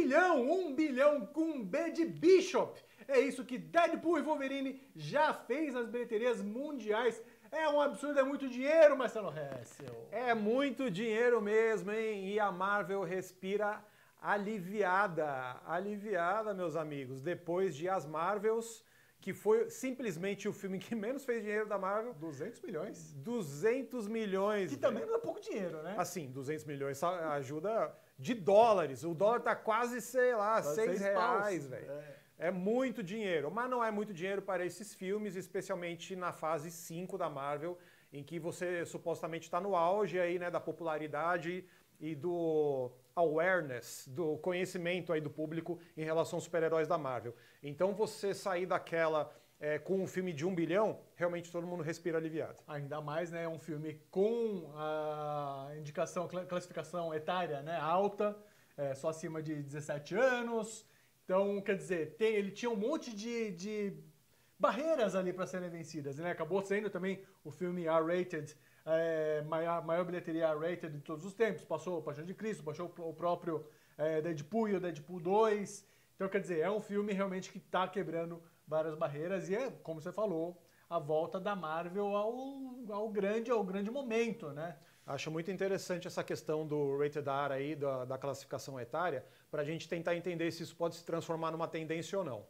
Um bilhão com B de Bishop. É isso que Deadpool e Wolverine já fez nas bilheterias mundiais. É um absurdo, é muito dinheiro, Marcelo Hessel. É muito dinheiro mesmo, hein? E a Marvel respira aliviada. Aliviada, meus amigos, depois de As Marvels, que foi simplesmente o filme que menos fez dinheiro da Marvel. 200 milhões? 200 milhões. Que também não é pouco dinheiro, né? Assim, 200 milhões ajuda de dólares. O dólar tá quase, sei lá, Quase 6 reais, paus, velho. É muito dinheiro, mas não é muito dinheiro para esses filmes, especialmente na fase 5 da Marvel, em que você supostamente está no auge aí, né, da popularidade e do awareness, do conhecimento aí do público em relação aos super-heróis da Marvel. Então você sair daquela com um filme de 1 bilhão, realmente todo mundo respira aliviado. Ainda mais, né, um filme com a classificação etária, né, alta, só acima de 17 anos. Então, quer dizer, ele tinha um monte de barreiras ali para serem vencidas, né? Acabou sendo também o filme R-rated, maior bilheteria R-rated de todos os tempos. Passou o Paixão de Cristo, passou o próprio Deadpool e o Deadpool 2. Então, quer dizer, é um filme realmente que está quebrando várias barreiras e é, como você falou, a volta da Marvel ao grande momento, né? Acho muito interessante essa questão do rated R aí, da classificação etária, para a gente tentar entender se isso pode se transformar numa tendência ou não.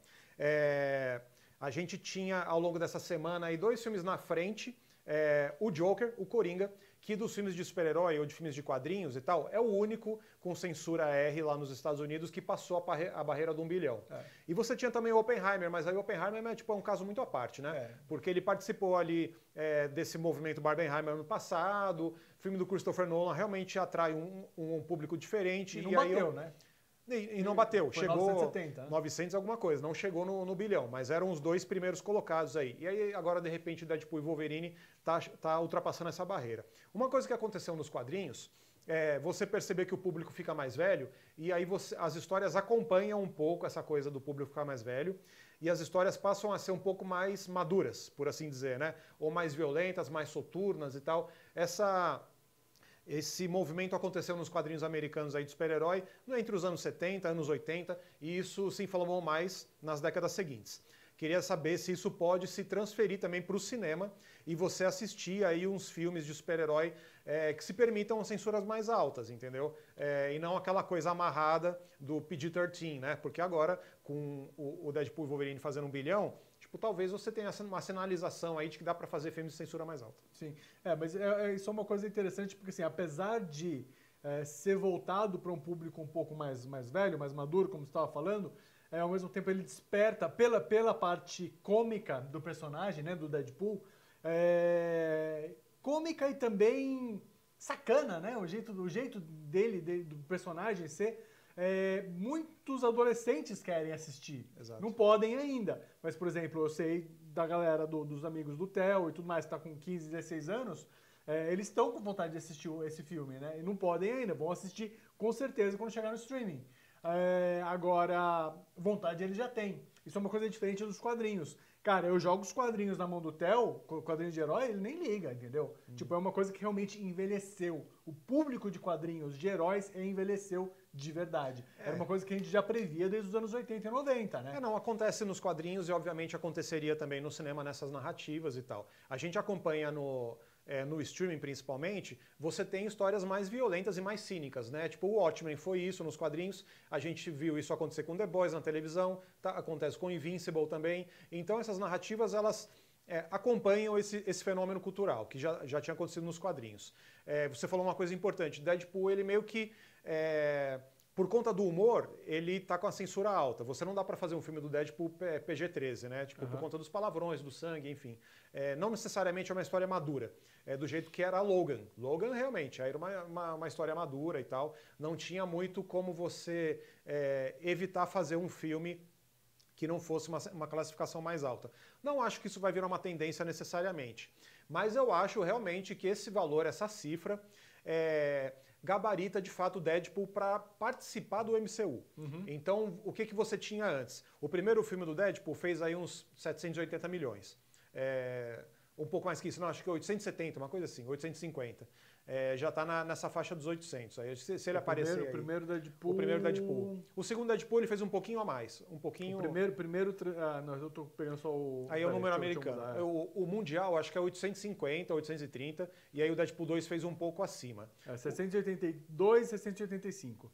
A gente tinha, ao longo dessa semana, aí 2 filmes na frente, o Joker, o Coringa, que dos filmes de super-herói ou de filmes de quadrinhos e tal, é o único com censura R lá nos Estados Unidos que passou a barreira do 1 bilhão. E você tinha também o Oppenheimer, mas aí o Oppenheimer é um caso muito à parte, né? Porque ele participou ali desse movimento Barbenheimer ano passado, o filme do Christopher Nolan realmente atrai um público diferente. E não bateu, né? E não bateu, foi chegou 970, né? 900 alguma coisa, não chegou no bilhão, mas eram os 2 primeiros colocados aí. E aí agora, de repente, Deadpool e Wolverine tá ultrapassando essa barreira. Uma coisa que aconteceu nos quadrinhos é você perceber que o público fica mais velho e aí as histórias acompanham um pouco essa coisa do público ficar mais velho e as histórias passam a ser um pouco mais maduras, por assim dizer, né? Ou mais violentas, mais soturnas e tal. Esse movimento aconteceu nos quadrinhos americanos aí de super-herói entre os anos 70, anos 80, e isso se inflamou mais nas décadas seguintes. Queria saber se isso pode se transferir também para o cinema e você assistir aí uns filmes de super-herói que se permitam censuras mais altas, entendeu? E não aquela coisa amarrada do PG-13, né? Porque agora, com o Deadpool e Wolverine fazendo 1 bilhão, talvez você tenha uma sinalização aí de que dá para fazer filmes de censura mais alta. Sim, mas isso é uma coisa interessante, porque assim, apesar de ser voltado para um público um pouco mais velho, mais maduro, como você estava falando, ao mesmo tempo ele desperta pela parte cômica do personagem, né, do Deadpool, cômica e também sacana, né, o jeito dele, do personagem ser. Muitos adolescentes querem assistir. Exato. Não podem ainda. Mas, por exemplo, eu sei da galera dos amigos do Theo e tudo mais, que está com 15, 16 anos, eles estão com vontade de assistir esse filme, né? E não podem ainda. Vão assistir com certeza quando chegar no streaming. Agora, vontade ele já tem. Isso é uma coisa diferente dos quadrinhos. Cara, eu jogo os quadrinhos na mão do Theo, quadrinhos de herói, ele nem liga, entendeu? Tipo, é uma coisa que realmente envelheceu. O público de quadrinhos de heróis envelheceu de verdade. Era uma coisa que a gente já previa desde os anos 80 e 90, né? Não, acontece nos quadrinhos e obviamente aconteceria também no cinema nessas narrativas e tal. A gente acompanha no streaming principalmente, você tem histórias mais violentas e mais cínicas, né? Tipo, o Watchmen foi isso nos quadrinhos, a gente viu isso acontecer com The Boys na televisão, acontece com Invincible também. Então essas narrativas, elas acompanham esse fenômeno cultural, que já tinha acontecido nos quadrinhos. Você falou uma coisa importante, Deadpool, ele meio que... por conta do humor, ele tá com a censura alta. Você não dá para fazer um filme do Deadpool PG-13, né? Tipo, por conta dos palavrões, do sangue, enfim. Não necessariamente é uma história madura. Do jeito que era Logan. Logan, realmente, era uma história madura e tal. Não tinha muito como você evitar fazer um filme que não fosse uma classificação mais alta. Não acho que isso vai virar uma tendência necessariamente. Mas eu acho realmente que esse valor, essa cifra... gabarita de fato o Deadpool para participar do MCU. Então, o que você tinha antes? O primeiro filme do Deadpool fez aí uns 780 milhões. Um pouco mais que isso, não, acho que 870, uma coisa assim, 850. já está nessa faixa dos 800. Aí, se ele aparecer o primeiro Deadpool... O primeiro Deadpool. O segundo Deadpool ele fez um pouquinho a mais. Um pouquinho... não, eu tô pegando só o... Aí é o número americano. O mundial acho que é 850, 830, e aí o Deadpool 2 fez um pouco acima. 682, 685.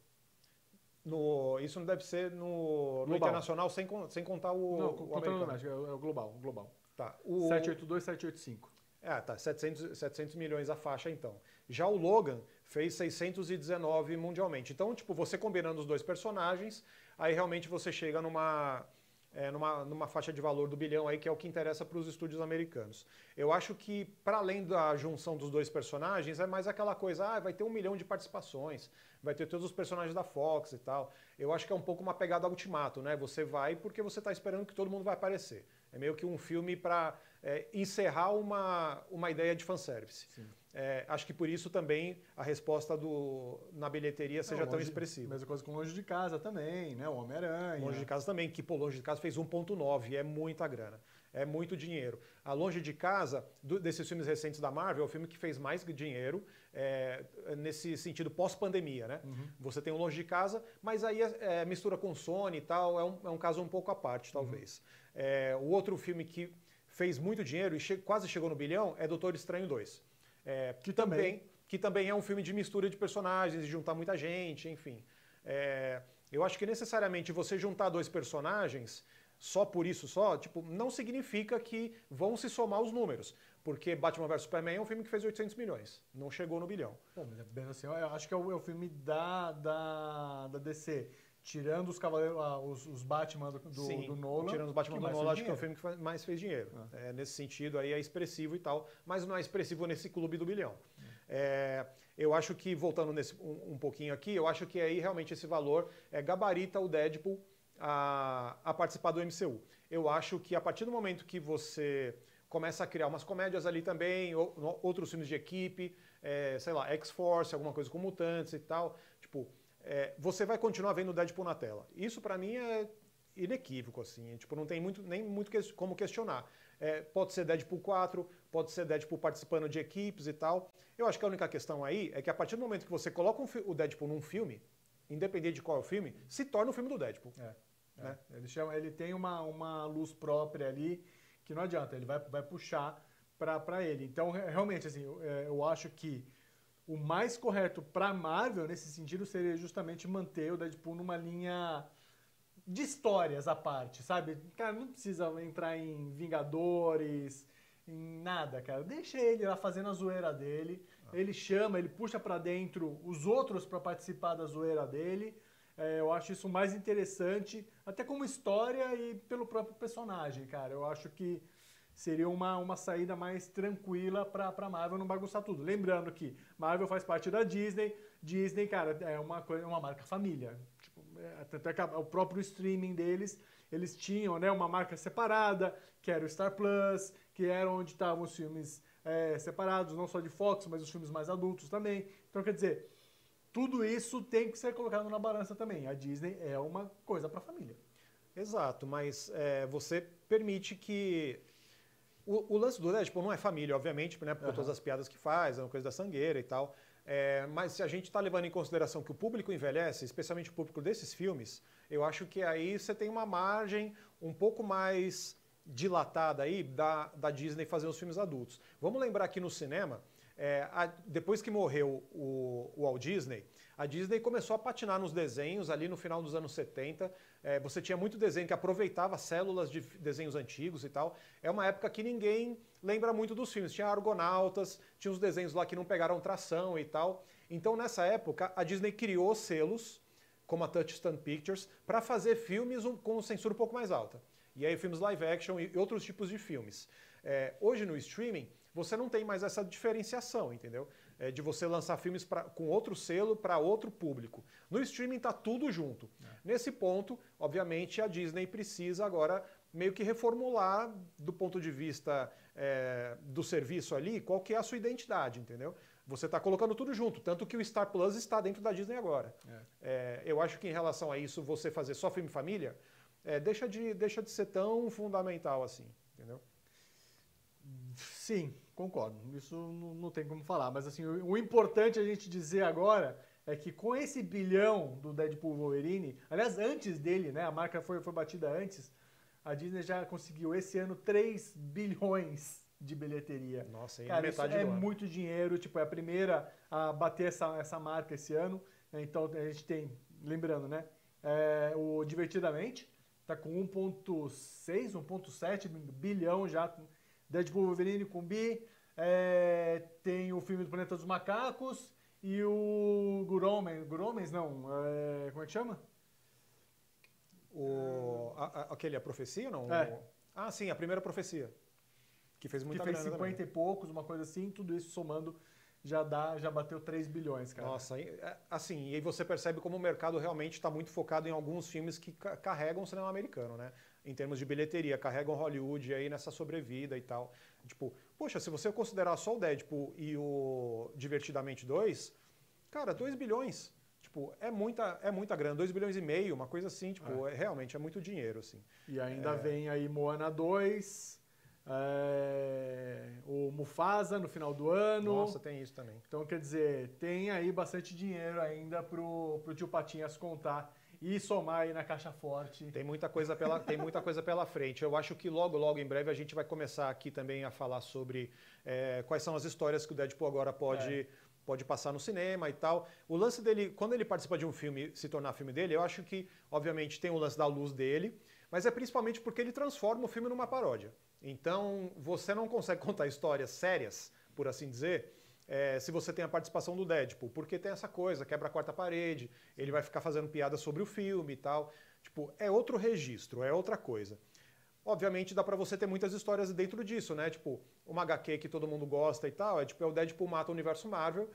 Isso não deve ser no internacional, sem contar o Não, contando americano. é o global. Tá. 782, 785. Tá, 700 milhões a faixa então. Já o Logan fez 619 mundialmente. Então, tipo, você combinando os dois personagens, aí realmente você chega numa faixa de valor do bilhão aí, que é o que interessa para os estúdios americanos. Eu acho que, para além da junção dos dois personagens, é mais aquela coisa, vai ter 1 milhão de participações, vai ter todos os personagens da Fox e tal. Eu acho que é um pouco uma pegada Ultimato, né? Você vai porque você está esperando que todo mundo vai aparecer. É meio que um filme para encerrar uma ideia de fanservice. Acho que por isso também a resposta na bilheteria seja tão expressiva. Mesma coisa com Longe de Casa também, né? O Homem-Aranha. Longe de Casa também, que Longe de Casa fez 1,9, é muita grana. É muito dinheiro. A Longe de Casa, desses filmes recentes da Marvel, é o filme que fez mais dinheiro nesse sentido pós-pandemia, né? Uhum. Você tem o Longe de Casa, mas aí mistura com Sony e tal, é um caso um pouco à parte, talvez. Uhum. O outro filme que fez muito dinheiro e quase chegou no bilhão é Doutor Estranho 2. Que também é um filme de mistura de personagens, de juntar muita gente, enfim. Eu acho que necessariamente você juntar dois personagens, só por isso tipo, não significa que vão se somar os números. Porque Batman vs Superman é um filme que fez 800 milhões, não chegou no bilhão. Mas assim, eu acho que é o filme da DC. Tirando os Cavaleiros, os Batman do Nolan. Tirando os Batman do Nolan, acho que é o filme que mais fez dinheiro. Nesse sentido aí é expressivo e tal, mas não é expressivo nesse clube do bilhão. Eu acho que, voltando um pouquinho aqui, eu acho que aí realmente esse valor gabarita o Deadpool a participar do MCU. Eu acho que a partir do momento que você começa a criar umas comédias ali também, outros filmes de equipe, sei lá, X-Force, alguma coisa com mutantes e tal, tipo... você vai continuar vendo o Deadpool na tela. Isso para mim é inequívoco, assim, tipo, não tem nem muito como questionar. Pode ser Deadpool 4, pode ser Deadpool participando de equipes e tal. Eu acho que a única questão aí é que a partir do momento que você coloca o Deadpool num filme, independente de qual é o filme, se torna um filme do Deadpool. Né? Ele tem uma luz própria ali que não adianta, ele vai puxar para ele. Então, realmente, assim, eu acho que o mais correto para Marvel, nesse sentido, seria justamente manter o Deadpool numa linha de histórias à parte, sabe? Cara, não precisa entrar em Vingadores, em nada, cara. Deixa ele lá fazendo a zoeira dele. Ele chama, ele puxa para dentro os outros para participar da zoeira dele. Eu acho isso mais interessante, até como história e pelo próprio personagem, cara. Eu acho que seria uma saída mais tranquila para Marvel não bagunçar tudo. Lembrando que Marvel faz parte da Disney. Disney, cara, é uma marca família. Tipo, tanto é que o próprio streaming deles, eles tinham, né, uma marca separada, que era o Star Plus, que era onde estavam os filmes separados, não só de Fox, mas os filmes mais adultos também. Então, quer dizer, tudo isso tem que ser colocado na balança também. A Disney é uma coisa para a família. Exato, mas você permite que... O lance do Deadpool não é família, obviamente, né, por todas as piadas que faz, é uma coisa da sangueira e tal. Mas se a gente está levando em consideração que o público envelhece, especialmente o público desses filmes, eu acho que aí você tem uma margem um pouco mais dilatada aí da Disney fazer os filmes adultos. Vamos lembrar que no cinema, depois que morreu o Walt Disney, a Disney começou a patinar nos desenhos ali no final dos anos 70. Você tinha muito desenho que aproveitava células de desenhos antigos e tal. É uma época que ninguém lembra muito dos filmes. Tinha Argonautas, tinha os desenhos lá que não pegaram tração e tal. Então, nessa época, a Disney criou selos, como a Touchstone Pictures, para fazer filmes com censura um pouco mais alta. E aí filmes live action e outros tipos de filmes. Hoje no streaming, você não tem mais essa diferenciação, entendeu? De você lançar filmes com outro selo para outro público. No streaming está tudo junto. Nesse ponto, obviamente, a Disney precisa agora meio que reformular do ponto de vista do serviço ali, qual que é a sua identidade, entendeu? Você está colocando tudo junto, tanto que o Star Plus está dentro da Disney agora. Eu acho que em relação a isso, você fazer só filme família, deixa de ser tão fundamental assim, entendeu? Sim, concordo. Isso não tem como falar. Mas assim, o importante a gente dizer agora é que com esse bilhão do Deadpool Wolverine, aliás, antes dele, né? A marca foi batida antes, a Disney já conseguiu esse ano 3 bilhões de bilheteria. Nossa, aí Cara, metade isso é do ano. muito dinheiro, tipo, é a primeira a bater essa marca esse ano. Então a gente tem, lembrando, né? O Divertidamente tá com 1,6, 1,7 bilhão já. Deadpool Wolverine com bi. Tem o filme do Planeta dos Macacos e o Guromens não, como é que chama? A profecia, não? É. Ah, sim, a primeira profecia. Que fez muita Que fez grana 50 também. e poucos, uma coisa assim, tudo isso somando já bateu 3 bilhões, cara. Nossa, assim, e aí você percebe como o mercado realmente está muito focado em alguns filmes que carregam o cinema americano, né? Em termos de bilheteria, carregam Hollywood aí nessa sobrevida e tal. Tipo, poxa, se você considerar só o Deadpool e o Divertidamente 2, cara, 2 bilhões. Tipo, é muita grana, 2 bilhões e meio, uma coisa assim, tipo, realmente é muito dinheiro, assim. E ainda vem aí Moana 2, o Mufasa no final do ano. Nossa, tem isso também. Então, quer dizer, tem aí bastante dinheiro ainda pro tio Patinhas contar e somar aí na caixa forte. Tem muita coisa pela frente. Eu acho que logo em breve a gente vai começar aqui também a falar sobre quais são as histórias que o Deadpool agora pode passar no cinema e tal. O lance dele, quando ele participa de um filme, se tornar filme dele, eu acho que, obviamente, tem o lance da luz dele, mas é principalmente porque ele transforma o filme numa paródia. Então, você não consegue contar histórias sérias, por assim dizer, se você tem a participação do Deadpool, porque tem essa coisa, quebra a quarta parede, ele vai ficar fazendo piada sobre o filme e tal. Tipo, é outro registro, é outra coisa. Obviamente dá pra você ter muitas histórias dentro disso, né? Tipo, uma HQ que todo mundo gosta e tal, é o Deadpool mata o universo Marvel,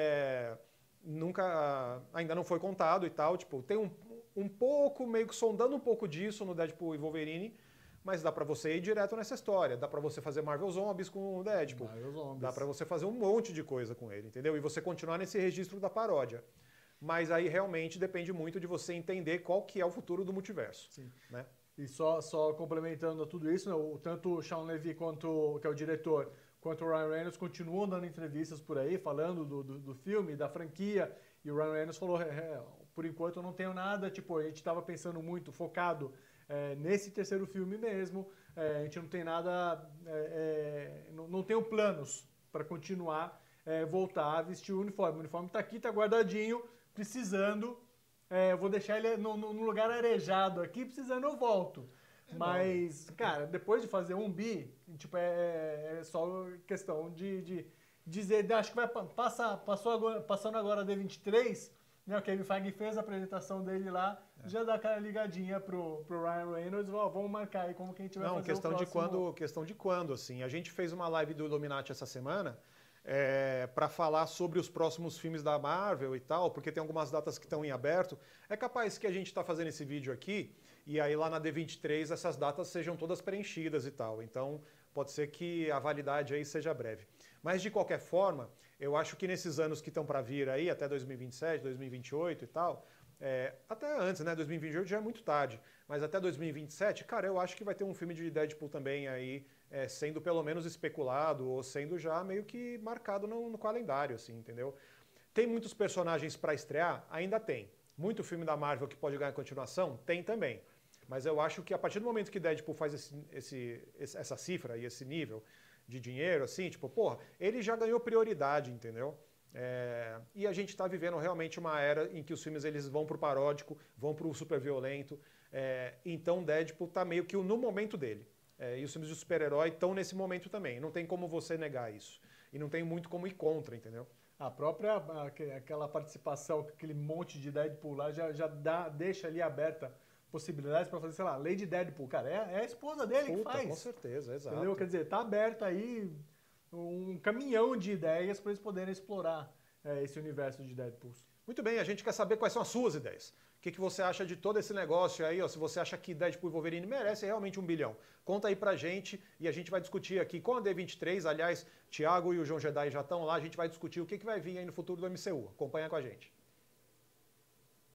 ainda não foi contado e tal, tipo, tem um pouco, meio que sondando um pouco disso no Deadpool e Wolverine, mas dá pra você ir direto nessa história, dá pra você fazer Marvel Zombies com o Deadpool, dá pra você fazer um monte de coisa com ele, entendeu? E você continuar nesse registro da paródia. Mas aí realmente depende muito de você entender qual que é o futuro do multiverso. Sim. Né? E só complementando tudo isso, né, tanto o Sean Levy, que é o diretor, quanto o Ryan Reynolds continuam dando entrevistas por aí, falando do filme, da franquia, e o Ryan Reynolds falou, por enquanto eu não tenho nada, tipo, a gente estava pensando muito, focado nesse terceiro filme mesmo, a gente não tem nada, não tenho planos para continuar, voltar a vestir o uniforme está aqui, está guardadinho, precisando, vou deixar ele num lugar arejado aqui, precisando eu volto. Mas, cara, depois de fazer um bi, tipo, é só questão de dizer, acho que vai passando agora a D23, né, o Kevin Feige fez a apresentação dele lá, já dá aquela ligadinha pro Ryan Reynolds, vamos marcar aí como que a gente vai fazer questão o próximo. questão de quando, assim. A gente fez uma live do Illuminati essa semana para falar sobre os próximos filmes da Marvel e tal, porque tem algumas datas que estão em aberto. É capaz que a gente está fazendo esse vídeo aqui e aí lá na D23 essas datas sejam todas preenchidas e tal. Então pode ser que a validade aí seja breve. Mas de qualquer forma, eu acho que nesses anos que estão para vir aí, até 2027, 2028 e tal, até antes, né? 2028 já é muito tarde, mas até 2027, cara, eu acho que vai ter um filme de Deadpool também aí, sendo pelo menos especulado ou sendo já meio que marcado no calendário, assim, entendeu? Tem muitos personagens para estrear? Ainda tem. Muito filme da Marvel que pode ganhar continuação? Tem também. Mas eu acho que a partir do momento que Deadpool faz essa cifra e esse nível de dinheiro, assim, tipo, porra, ele já ganhou prioridade, entendeu? E a gente está vivendo realmente uma era em que os filmes eles vão pro paródico, vão pro super violento. Então Deadpool tá meio que no momento dele. E os filmes de super-herói estão nesse momento também. Não tem como você negar isso. E não tem muito como ir contra, entendeu? A própria, aquela participação, aquele monte de Deadpool lá, deixa ali aberta possibilidades para fazer, sei lá, Lady Deadpool. Cara, é a esposa dele que faz. Com certeza, exato. Entendeu? Quer dizer, tá aberto aí um caminhão de ideias para eles poderem explorar esse universo de Deadpools. Muito bem, a gente quer saber quais são as suas ideias. O que você acha de todo esse negócio aí, ó, se você acha que Deadpool e Wolverine merece realmente 1 bilhão. Conta aí pra gente e a gente vai discutir aqui com a D23. Aliás, Thiago e o João Jedi já estão lá, a gente vai discutir o que vai vir aí no futuro do MCU. Acompanha com a gente.